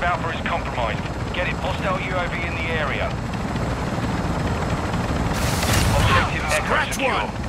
Objective Alpha is compromised. Get it. Hostile UAV in the area. Objective Echo Scratch secure. one!